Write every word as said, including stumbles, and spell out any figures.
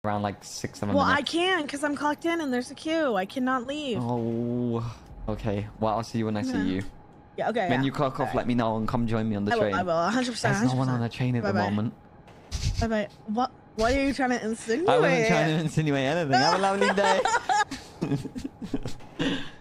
around like six, seven Well, minutes. I can because I'm clocked in and there's a queue. I cannot leave. Oh, okay. Well, I'll see you when I yeah. see you. Yeah, okay. When yeah. you clock off, right. let me know and come join me on the I train. will, I will, one hundred percent. There's no one on the train at Bye the -bye. moment. Bye bye. What? What are you trying to insinuate? I wasn't trying to insinuate anything. Have a lovely day.